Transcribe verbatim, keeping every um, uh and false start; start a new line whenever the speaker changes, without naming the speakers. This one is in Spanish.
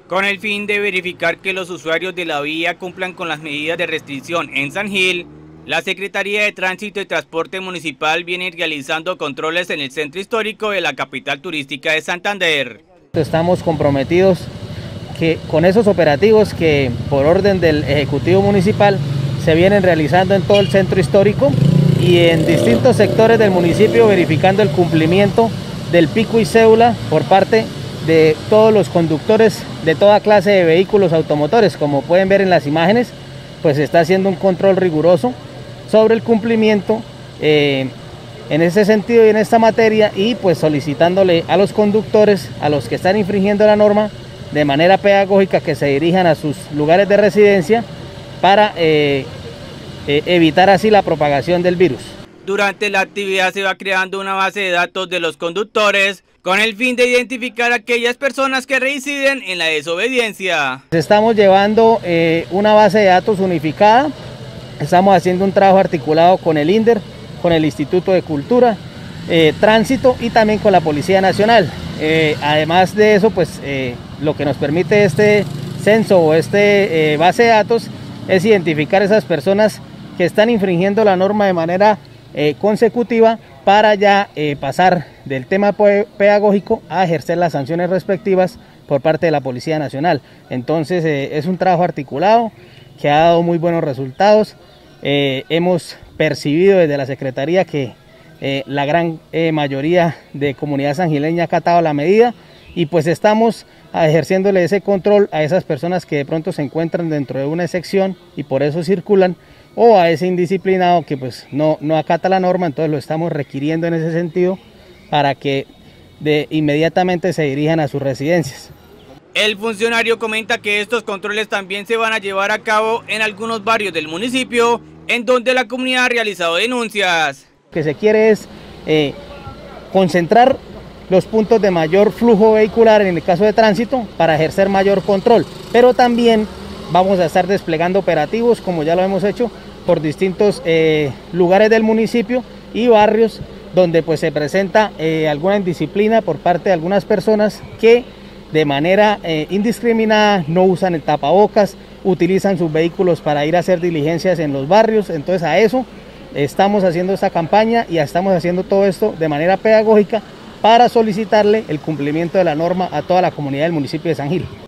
Con el fin de verificar que los usuarios de la vía cumplan con las medidas de restricción en San Gil, la Secretaría de Tránsito y Transporte Municipal viene realizando controles en el centro histórico de la capital turística de Santander.
Estamos comprometidos que, con esos operativos que por orden del Ejecutivo Municipal se vienen realizando en todo el centro histórico y en distintos sectores del municipio, verificando el cumplimiento del pico y cédula por parte de todos los conductores de toda clase de vehículos automotores. Como pueden ver en las imágenes, pues se está haciendo un control riguroso sobre el cumplimiento eh, en ese sentido y en esta materia, y pues solicitándole a los conductores, a los que están infringiendo la norma, de manera pedagógica que se dirijan a sus lugares de residencia para eh, eh, evitar así la propagación del virus.
Durante la actividad se va creando una base de datos de los conductores con el fin de identificar a aquellas personas que reinciden en la desobediencia.
Estamos llevando eh, una base de datos unificada, estamos haciendo un trabajo articulado con el INDER, con el Instituto de Cultura, eh, Tránsito y también con la Policía Nacional. Eh, además de eso, pues eh, lo que nos permite este censo o este eh, base de datos es identificar esas personas que están infringiendo la norma de manera eh, consecutiva, para ya eh, pasar del tema pedagógico a ejercer las sanciones respectivas por parte de la Policía Nacional. Entonces eh, es un trabajo articulado que ha dado muy buenos resultados. Eh, hemos percibido desde la Secretaría que eh, la gran eh, mayoría de comunidad sangileña ha acatado la medida, y pues estamos ejerciéndole ese control a esas personas que de pronto se encuentran dentro de una sección y por eso circulan, o a ese indisciplinado que pues no, no acata la norma. Entonces lo estamos requiriendo en ese sentido para que de inmediatamente se dirijan a sus residencias.
El funcionario comenta que estos controles también se van a llevar a cabo en algunos barrios del municipio en donde la comunidad ha realizado denuncias.
Lo que se quiere es eh, concentrar los puntos de mayor flujo vehicular en el caso de tránsito para ejercer mayor control, pero también vamos a estar desplegando operativos, como ya lo hemos hecho, por distintos eh, lugares del municipio y barrios donde pues se presenta eh, alguna indisciplina por parte de algunas personas que de manera eh, indiscriminada no usan el tapabocas, utilizan sus vehículos para ir a hacer diligencias en los barrios. Entonces a eso estamos haciendo esta campaña y estamos haciendo todo esto de manera pedagógica para solicitarle el cumplimiento de la norma a toda la comunidad del municipio de San Gil.